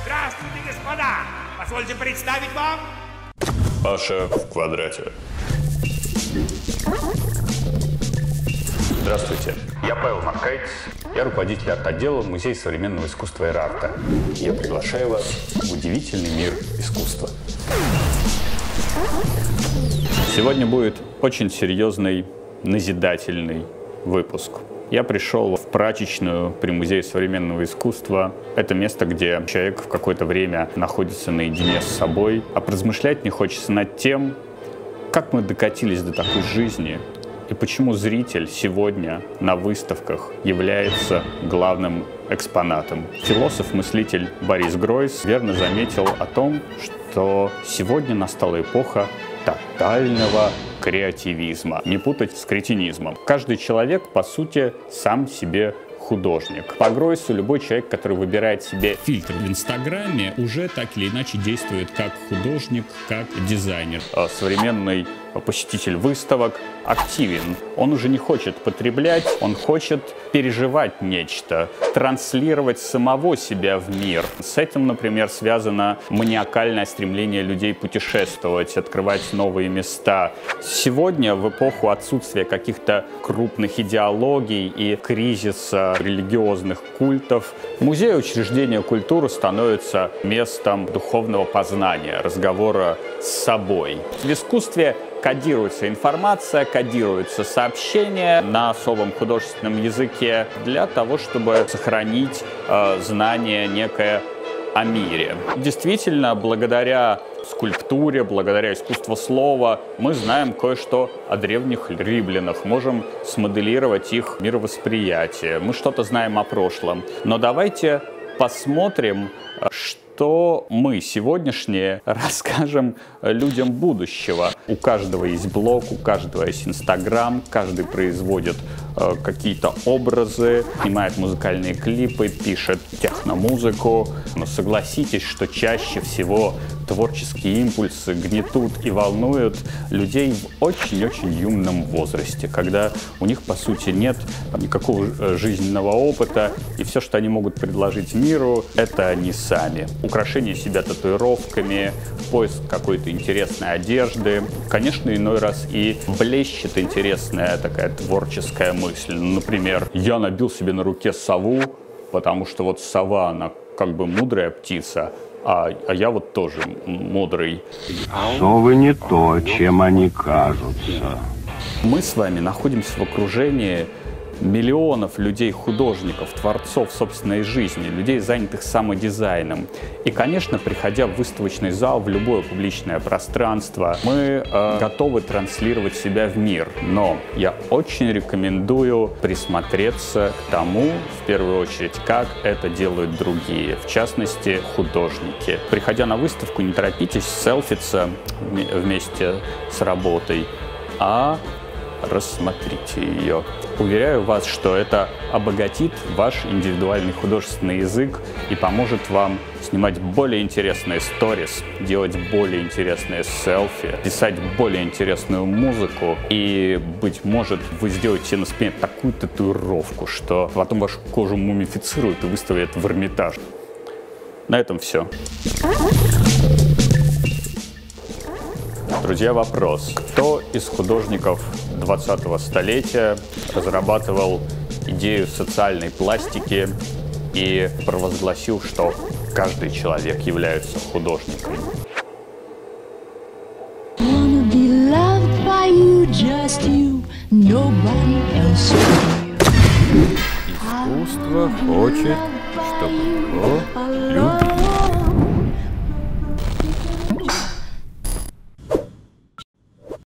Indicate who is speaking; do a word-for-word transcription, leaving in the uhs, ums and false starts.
Speaker 1: Здравствуйте, господа! Позвольте представить вам...
Speaker 2: Паша в квадрате. Здравствуйте, я Павел Маркайтис, я руководитель арт-отдела Музея современного искусства «Эр-Арта». Я приглашаю вас в удивительный мир искусства. Сегодня будет очень серьезный, назидательный выпуск. Я пришел в прачечную при Музее современного искусства. Это место, где человек в какое-то время находится наедине с собой, а поразмышлять мне хочется над тем, как мы докатились до такой жизни, и почему зритель сегодня на выставках является главным экспонатом. Философ-мыслитель Борис Гройс верно заметил о том, что сегодня настала эпоха тотального креативизма. Не путать с кретинизмом. Каждый человек, по сути, сам себе художник. По Гройсу любой человек, который выбирает себе фильтр в Инстаграме, уже так или иначе действует как художник, как дизайнер. Современный посетитель выставок активен. Он уже не хочет потреблять, он хочет переживать нечто, транслировать самого себя в мир. С этим, например, связано маниакальное стремление людей путешествовать, открывать новые места. Сегодня, в эпоху отсутствия каких-то крупных идеологий и кризиса религиозных культов, музей и учреждения культуры становятся местом духовного познания, разговора с собой. В искусстве кодируется информация, кодируются сообщения на особом художественном языке для того, чтобы сохранить э, знание некое о мире. Действительно, благодаря скульптуре, благодаря искусству слова мы знаем кое-что о древних римлянах, можем смоделировать их мировосприятие, мы что-то знаем о прошлом. Но давайте посмотрим, что то мы сегодняшние расскажем людям будущего. У каждого есть блог, у каждого есть Инстаграм, каждый производит э, какие-то образы, снимает музыкальные клипы, пишет техномузыку. Но согласитесь, что чаще всего творческие импульсы гнетут и волнуют людей в очень-очень юном возрасте, когда у них, по сути, нет никакого жизненного опыта, и все, что они могут предложить миру, это они сами. Украшение себя татуировками, поиск какой-то интересной одежды. Конечно, иной раз и блещет интересная такая творческая мысль. Например, я набил себе на руке сову, потому что вот сова, она как бы мудрая птица, а, а я вот тоже мудрый.
Speaker 3: Совы не то, чем они кажутся.
Speaker 2: Мы с вами находимся в окружении миллионов людей-художников, творцов собственной жизни, людей, занятых самодизайном. И, конечно, приходя в выставочный зал, в любое публичное пространство, мы э, готовы транслировать себя в мир. Но я очень рекомендую присмотреться к тому, в первую очередь, как это делают другие, в частности, художники. Приходя на выставку, не торопитесь селфиться вместе с работой, а рассмотрите ее. Уверяю вас, что это обогатит ваш индивидуальный художественный язык и поможет вам снимать более интересные сторис, делать более интересные селфи, писать более интересную музыку, и, быть может, вы сделаете на спине такую татуировку, что потом вашу кожу мумифицируют и выставят в Эрмитаж. На этом все. Друзья, вопрос. Кто из художников двадцатого столетия разрабатывал идею социальной пластики и провозгласил, что каждый человек является художником?
Speaker 4: Искусство хочет, чтобы его